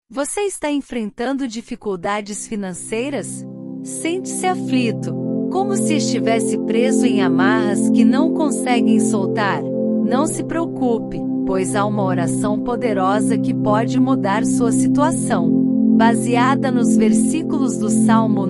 Você está enfrentando dificuldades financeiras? Sente-se aflito, como se estivesse preso em amarras que não conseguem soltar. Não se preocupe, pois há uma oração poderosa que pode mudar sua situação. Baseada nos versículos do Salmo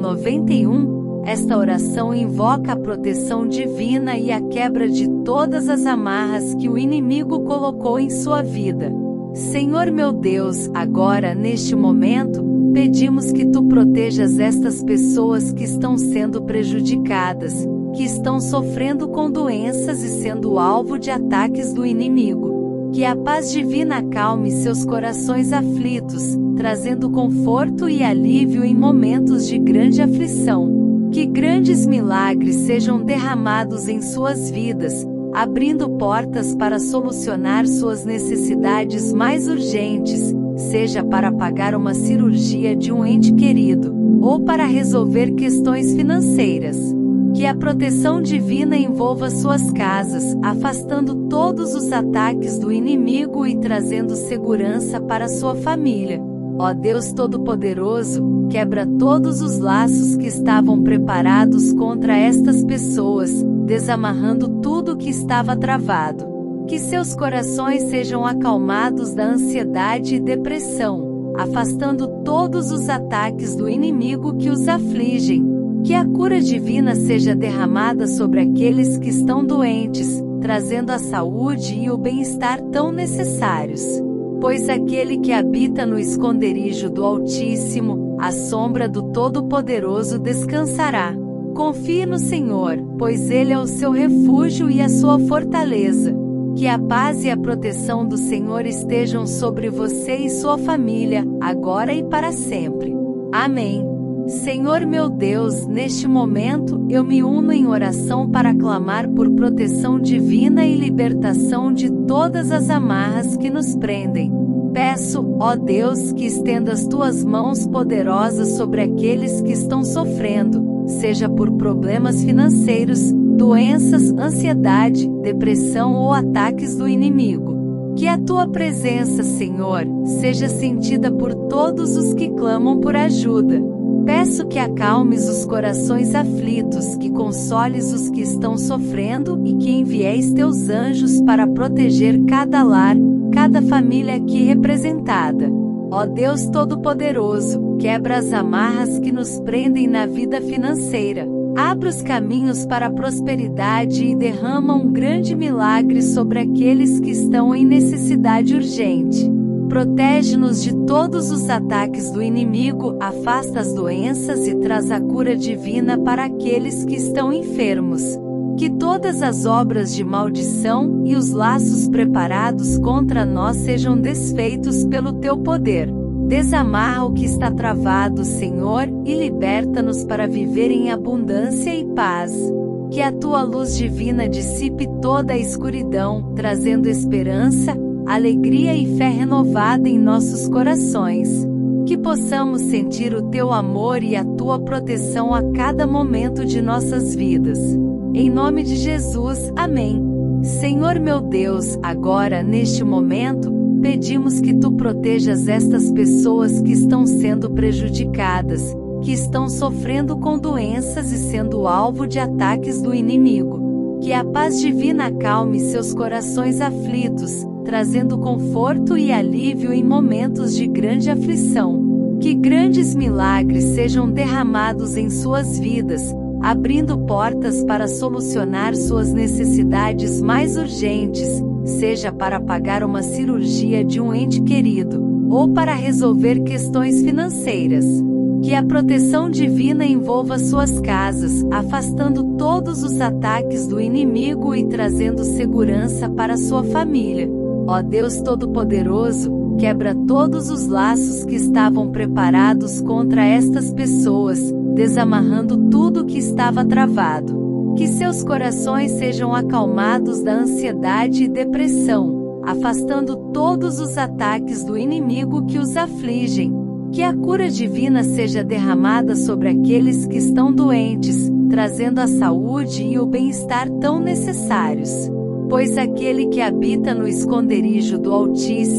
91, esta oração invoca a proteção divina e a quebra de todas as amarras que o inimigo colocou em sua vida. Senhor meu Deus, agora neste momento, pedimos que Tu protejas estas pessoas que estão sendo prejudicadas, que estão sofrendo com doenças e sendo alvo de ataques do inimigo. Que a paz divina acalme seus corações aflitos, trazendo conforto e alívio em momentos de grande aflição. Que grandes milagres sejam derramados em suas vidas, abrindo portas para solucionar suas necessidades mais urgentes, seja para pagar uma cirurgia de um ente querido, ou para resolver questões financeiras. Que a proteção divina envolva suas casas, afastando todos os ataques do inimigo e trazendo segurança para sua família. Ó Deus Todo-Poderoso, quebra todos os laços que estavam preparados contra estas pessoas, desamarrando tudo que estava travado. Que seus corações sejam acalmados da ansiedade e depressão, afastando todos os ataques do inimigo que os afligem. Que a cura divina seja derramada sobre aqueles que estão doentes, trazendo a saúde e o bem-estar tão necessários. Pois aquele que habita no esconderijo do Altíssimo, à sombra do Todo-Poderoso descansará. Confie no Senhor, pois Ele é o seu refúgio e a sua fortaleza. Que a paz e a proteção do Senhor estejam sobre você e sua família, agora e para sempre. Amém. Senhor meu Deus, neste momento, eu me uno em oração para clamar por proteção divina e libertação de todas as amarras que nos prendem. Peço, ó Deus, que estendas tuas mãos poderosas sobre aqueles que estão sofrendo, seja por problemas financeiros, doenças, ansiedade, depressão ou ataques do inimigo. Que a tua presença, Senhor, seja sentida por todos os que clamam por ajuda. Peço que acalmes os corações aflitos, que consoles os que estão sofrendo e que envieis teus anjos para proteger cada lar, cada família aqui representada. Ó Deus Todo-Poderoso, quebra as amarras que nos prendem na vida financeira. Abra os caminhos para a prosperidade e derrama um grande milagre sobre aqueles que estão em necessidade urgente. Protege-nos de todos os ataques do inimigo, afasta as doenças e traz a cura divina para aqueles que estão enfermos. Que todas as obras de maldição e os laços preparados contra nós sejam desfeitos pelo teu poder. Desamarra o que está travado, Senhor, e liberta-nos para viver em abundância e paz. Que a tua luz divina dissipe toda a escuridão, trazendo esperança, alegria e fé renovada em nossos corações. Que possamos sentir o teu amor e a tua proteção a cada momento de nossas vidas. Em nome de Jesus, amém. Senhor meu Deus, agora neste momento, pedimos que tu protejas estas pessoas que estão sendo prejudicadas, que estão sofrendo com doenças e sendo alvo de ataques do inimigo. Que a paz divina acalme seus corações aflitos, trazendo conforto e alívio em momentos de grande aflição. Que grandes milagres sejam derramados em suas vidas, abrindo portas para solucionar suas necessidades mais urgentes, seja para pagar uma cirurgia de um ente querido, ou para resolver questões financeiras. Que a proteção divina envolva suas casas, afastando todos os ataques do inimigo e trazendo segurança para sua família. Ó Deus Todo-Poderoso, quebra todos os laços que estavam preparados contra estas pessoas, desamarrando tudo que estava travado. Que seus corações sejam acalmados da ansiedade e depressão, afastando todos os ataques do inimigo que os afligem. Que a cura divina seja derramada sobre aqueles que estão doentes, trazendo a saúde e o bem-estar tão necessários. Pois aquele que habita no esconderijo do Altíssimo,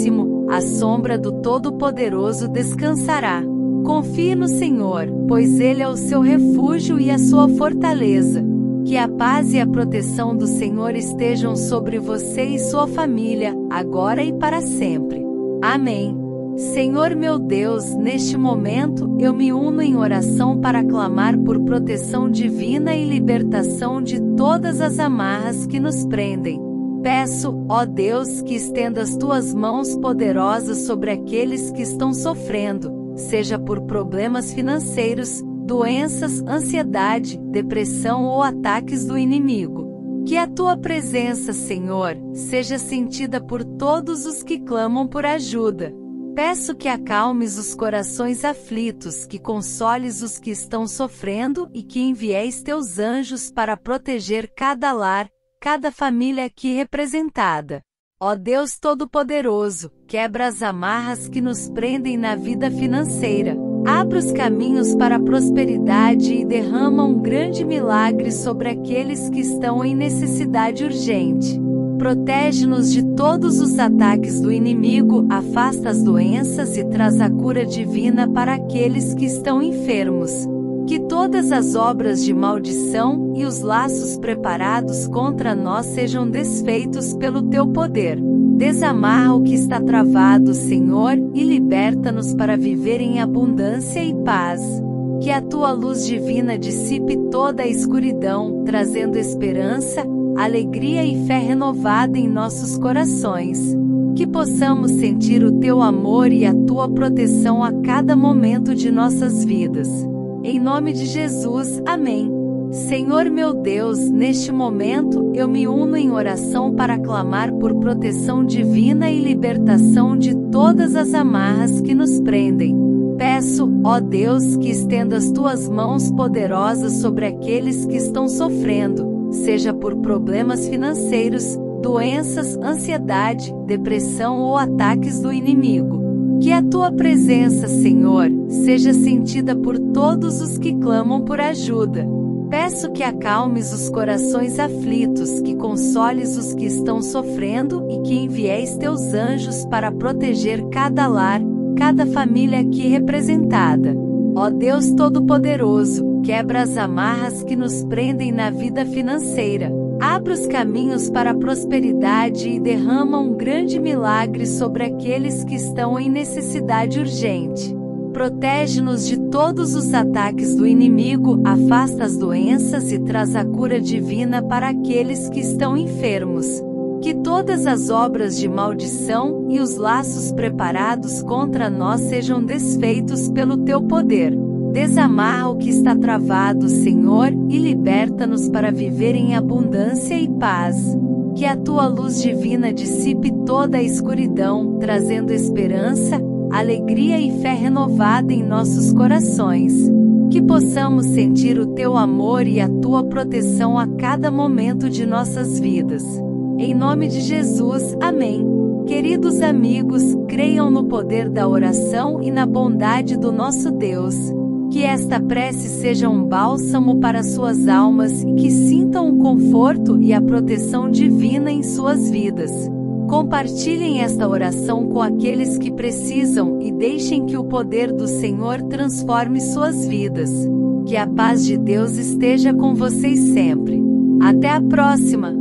a sombra do Todo-Poderoso descansará. Confie no Senhor, pois Ele é o seu refúgio e a sua fortaleza. Que a paz e a proteção do Senhor estejam sobre você e sua família, agora e para sempre. Amém. Senhor meu Deus, neste momento, eu me uno em oração para clamar por proteção divina e libertação de todas as amarras que nos prendem. Peço, ó Deus, que estenda as tuas mãos poderosas sobre aqueles que estão sofrendo, seja por problemas financeiros, doenças, ansiedade, depressão ou ataques do inimigo. Que a tua presença, Senhor, seja sentida por todos os que clamam por ajuda. Peço que acalmes os corações aflitos, que consoles os que estão sofrendo e que envieis teus anjos para proteger cada lar, cada família aqui representada. Ó Deus Todo-Poderoso, quebra as amarras que nos prendem na vida financeira. Abra os caminhos para a prosperidade e derrama um grande milagre sobre aqueles que estão em necessidade urgente. Protege-nos de todos os ataques do inimigo, afasta as doenças e traz a cura divina para aqueles que estão enfermos. Que todas as obras de maldição e os laços preparados contra nós sejam desfeitos pelo teu poder. Desamarra o que está travado, Senhor, e liberta-nos para viver em abundância e paz. Que a tua luz divina dissipe toda a escuridão, trazendo esperança, alegria e fé renovada em nossos corações. Que possamos sentir o teu amor e a tua proteção a cada momento de nossas vidas. Em nome de Jesus, amém. Senhor meu Deus, neste momento, eu me uno em oração para clamar por proteção divina e libertação de todas as amarras que nos prendem. Peço, ó Deus, que estenda as tuas mãos poderosas sobre aqueles que estão sofrendo, seja por problemas financeiros, doenças, ansiedade, depressão ou ataques do inimigo. Que a tua presença, Senhor, seja sentida por todos os que clamam por ajuda. Peço que acalmes os corações aflitos, que consoles os que estão sofrendo e que envieis teus anjos para proteger cada lar, cada família aqui representada. Ó Deus Todo-Poderoso, quebra as amarras que nos prendem na vida financeira. Abra os caminhos para a prosperidade e derrama um grande milagre sobre aqueles que estão em necessidade urgente. Protege-nos de todos os ataques do inimigo, afasta as doenças e traz a cura divina para aqueles que estão enfermos. Que todas as obras de maldição e os laços preparados contra nós sejam desfeitos pelo teu poder. Desamarra o que está travado, Senhor, e liberta-nos para viver em abundância e paz. Que a tua luz divina dissipe toda a escuridão, trazendo esperança, alegria e fé renovada em nossos corações. Que possamos sentir o teu amor e a tua proteção a cada momento de nossas vidas. Em nome de Jesus, amém. Queridos amigos, creiam no poder da oração e na bondade do nosso Deus. Que esta prece seja um bálsamo para suas almas e que sintam o conforto e a proteção divina em suas vidas. Compartilhem esta oração com aqueles que precisam e deixem que o poder do Senhor transforme suas vidas. Que a paz de Deus esteja com vocês sempre. Até a próxima!